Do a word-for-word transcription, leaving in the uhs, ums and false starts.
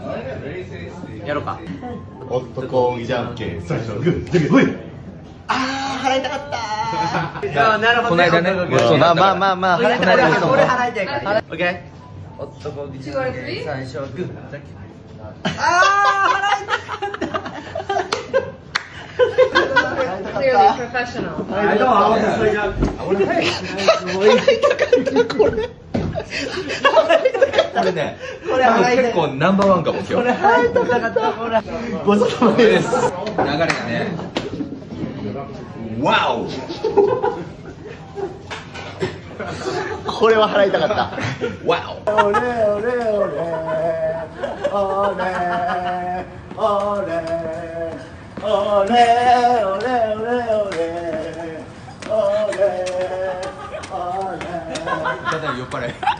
やろうか。 男気じゃんけん最初のグーじゃんけんほい。 あー払いたかったああ、なるほど。この間ね。 そうまあまあまあまあ払いたかったけど俺払いたいから。オッケー。男気じゃんけん最初はグー。ああ、払いたかった。 Clearly professional. I know, I was just like, I wanna pay. これね、これ結構ナンバーワンかも今日。これ払いたかった。ほら。 ごちそうさまです。 流れがね。わお。 これは払いたかった。 わお。 オレオレオレオレオレオレオレオレオレオレオレただ酔っ払い。